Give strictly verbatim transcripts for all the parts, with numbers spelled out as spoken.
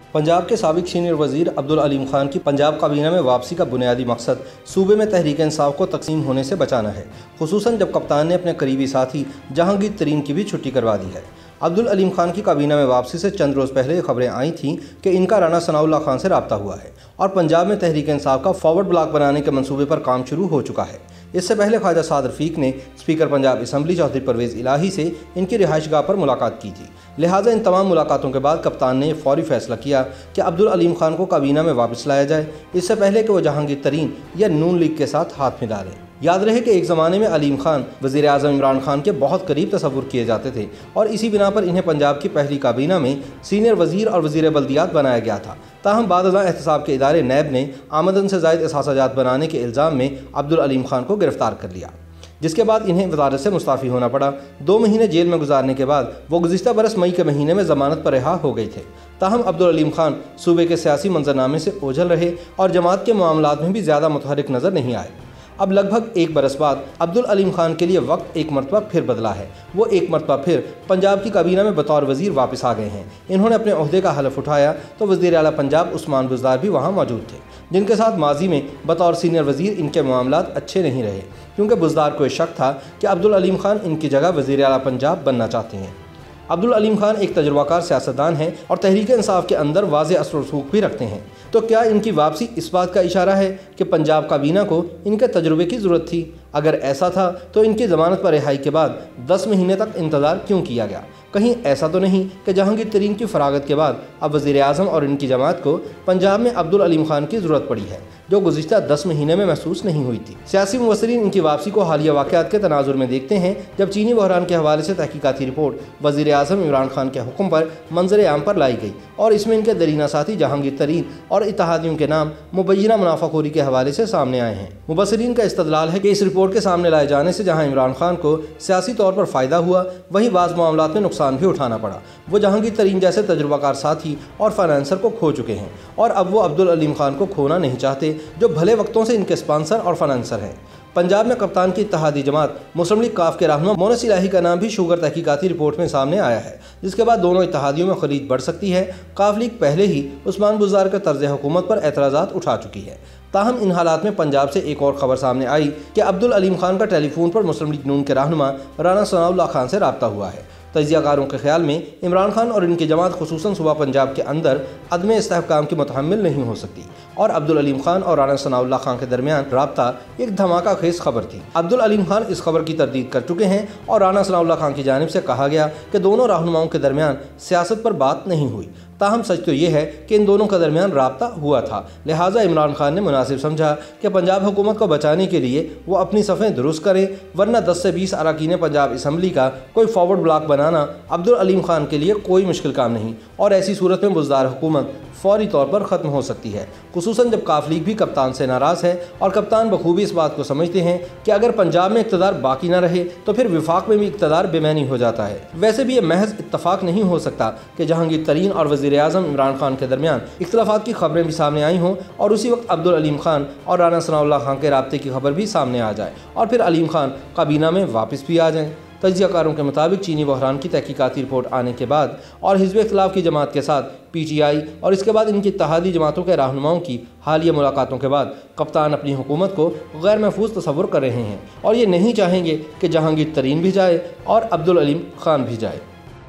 पंजाब के साबिक सीनियर वजीर अब्दुल अलीम खान की पंजाब काबीना में वापसी का बुनियादी मकसद सूबे में तहरीक इंसाफ को तकसीम होने से बचाना है, खुसूसन जब कप्तान ने अपने करीबी साथी जहांगीर तरीन की भी छुट्टी करवा दी है। अब्दुल अलीम खान की काबीना में वापसी से चंद रोज़ पहले खबरें आई थीं कि इनका राणा सनाउल्लाह खान से रब्ता हुआ है और पंजाब में तहरीक इंसाफ का फॉरवर्ड ब्लॉक बनाने के मंसूबे पर काम शुरू हो चुका है। इससे पहले ख्वाजा साद रफीक ने स्पीकर पंजाब असम्बली चौधरी परवेज़ इलाही से इनकी रिहाइशगाह पर मुलाकात की थी। लिहाजा इन तमाम मुलाकातों के बाद कप्तान ने फौरी फैसला किया कि अब्दुल अलीम खान को काबीना में वापस लाया जाए, इससे पहले कि वो जहांगीर तरीन या नून लीग के साथ हाथ मिला लें। याद रहे कि एक ज़माने में अलीम खान वज़ीर आज़म इमरान खान के बहुत करीब तस्वुर किए जाते थे और इसी बिना पर इन्हें पंजाब की पहली काबीना में सीनियर वज़ीर और वज़ीर बल्दियात बनाया गया था। ताहम बाद-अज़ां एहतसाब के इदारे नैब ने आमदन से ज़ायद एहसासाजात बनाने के इल्ज़ाम में अब्दुल अलीम खान को गिरफ्तार कर लिया, जिसके बाद इन्हें वज़ारत से मुस्ताफ़ी होना पड़ा। दो महीने जेल में गुजारने के बाद वो गुज़िश्ता बरस मई के महीने में ज़मानत पर रिहा हो गए थे। ताहम अब्दुल अलीम खान सूबे के सियासी मंजरनामे से ओझल रहे और जमात के मामलात में भी ज़्यादा मुतहरिक नज़र नहीं आए। अब लगभग एक बरस बाद अब्दुल अलीम खान के लिए वक्त एक मरतबा फिर बदला है। वो एक मरतबा फिर पंजाब की काबीना में बतौर वज़ीर वापस आ गए हैं। इन्होंने अपने ओहदे का हलफ उठाया तो वज़ीर आला पंजाब उस्मान बुज़दार भी वहाँ मौजूद थे, जिनके साथ माजी में बतौर सीनियर वज़ीर इनके मामलात अच्छे नहीं रहे, क्योंकि बुज़दार को शक था कि अब्दुल अलीम खान इनकी जगह वज़ीर आला पंजाब बनना चाहते हैं। अब्दुल अलीम खान एक तजुर्बाकार सियासतदान हैं और तहरीक इंसाफ के अंदर वाज़े असर रसूख भी रखते हैं। तो क्या इनकी वापसी इस बात का इशारा है कि पंजाब काबीना को इनके तजुर्बे की ज़रूरत थी? अगर ऐसा था तो इनकी ज़मानत पर रिहाई के बाद दस महीने तक इंतज़ार क्यों किया गया? कहीं ऐसा तो नहीं कि जहांगीर तरीन की फरागत के बाद अब वज़ीर आज़म और इनकी जमात को पंजाब में अब्दुल अलीम खान की ज़रूरत पड़ी है, जो गुज़िश्ता दस महीने में महसूस नहीं हुई थी। सियासी मुबस्सिरीन इनकी वापसी को हालिया वाक़यात के तनाजुर में देखते हैं, जब चीनी बहरान के हवाले से तहकीकाती रिपोर्ट वज़ीर आज़म इमरान खान के हुक्म पर मंजर आम पर लाई गई और इसमें इनके दरीना साथी जहांगीर तरीन और इत्तेहादियों के नाम मुबैना मुनाफाखोरी के हवाले से सामने आए हैं। मुबस्सिरीन का इस्तदलाल है कि इस रिपोर्ट के सामने लाए जाने से जहाँ इमरान खान को सियासी तौर पर फ़ायदा हुआ, वहीं बाज़ मामलात में नुकसान भी उठाना पड़ा। वो जहांगीर तरीन जैसे तजुर्बाकार साथी और फाइनेंसर को खो चुके हैं और अब वो अब्दुल अलीम खान को खोना नहीं चाहते, जो भले वक्तों से इनके स्पॉन्सर और फाइनेंसर हैं। पंजाब में कप्तान की इत्तेहादी जमात मुस्लिम लीग काफ के रहनुमा मोनस इलाही का नाम भी शुगर तहकीकाती रिपोर्ट में सामने आया है, जिसके बाद दोनों इत्तेहादियों में खरीद बढ़ सकती है। काफ लीग पहले ही उस्मान बुज़दार के तर्ज हुकूमत पर एतराज़ात उठा चुकी है। ताहम इन हालात में पंजाब से एक और खबर सामने आई कि अब्दुल अलीम खान का टेलीफोन पर मुस्लिम लीग नून के रहनुमा राणा सनाउल्लाह खान से रब्ता हुआ है। तजियाकारों के ख्याल में इमरान खान और इनकी जमात खुसूसन सूबा पंजाब के अंदर अदम इस्तेहकाम की मुतहम्मिल नहीं हो सकती और अब्दुल अलीम खान और राणा सनाउल्लाह खान के दरमियान रब्ता एक धमाका खेज खबर थी। अब्दुल अलीम खान इस खबर की तरदीद कर चुके हैं और राणा सनाउल्लाह खान की जानिब से कहा गया कि दोनों रहनुमाओं के दरमियान सियासत पर बात नहीं हुई। ताहम सच तो ये है कि इन दोनों के दरमियान रब्ता हुआ था, लिहाजा इमरान खान ने मुनासिब समझा कि पंजाब हुकूमत को बचाने के लिए वो अपनी सफ़ें दुरुस्त करें, वरना दस से बीस अरकान पंजाब असम्बली का कोई फॉरवर्ड ब्लॉक बनाना अब्दुल अलीम खान के लिए कोई मुश्किल काम नहीं और ऐसी सूरत में बुज़दार हुकूमत फौरी तौर पर ख़त्म हो सकती है, खुसूसन जब काफ लीग भी कप्तान से नाराज़ है और कप्तान बखूबी इस बात को समझते हैं कि अगर पंजाब में इक़्तिदार बाकी न रहे तो फिर विफाक में भी इक़्तिदार बेमैनी हो जाता है। वैसे भी ये महज इत्तफाक नहीं हो सकता कि जहांगीर तरीन और वज़ीर आज़म इमरान खान के दरमियान इख्तिलाफ़ात की खबरें भी सामने आई हों और उसी वक्त अब्दुल अलीम खान और राणा सनाउल्लाह खान के रब्ते की खबर भी सामने आ जाए और फिर अलीम खान काबीना में वापस भी आ जाएँ। तजियाकारों के मुताबिक चीनी बहरान की तहकीकाती रिपोर्ट आने के बाद और हिज़्ब इख्तिलाफ़ की जमात के साथ पी टी आई और इसके बाद इनकी इत्तेहादी जमातों के रहनुमाओं की हालिया मुलाकातों के बाद कप्तान अपनी हुकूमत को गैर महफूज तस्वुर कर रहे हैं और ये नहीं चाहेंगे कि जहांगीर तरीन भी जाए और अब्दुल अलीम खान भी जाए।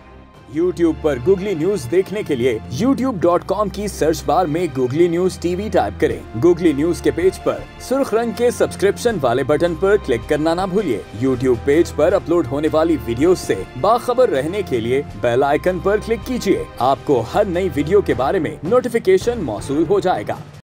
यूट्यूब पर गूगली न्यूज देखने के लिए यूट्यूब डॉट कॉम की सर्च बार में गूगली न्यूज टीवी टाइप करें। गूगली न्यूज के पेज पर सुर्ख रंग के सब्सक्रिप्शन वाले बटन पर क्लिक करना ना भूलिए। यूट्यूब पेज पर अपलोड होने वाली वीडियो से बाखबर रहने के लिए बेल आइकन पर क्लिक कीजिए। आपको हर नई वीडियो के बारे में नोटिफिकेशन मौसूल हो जाएगा।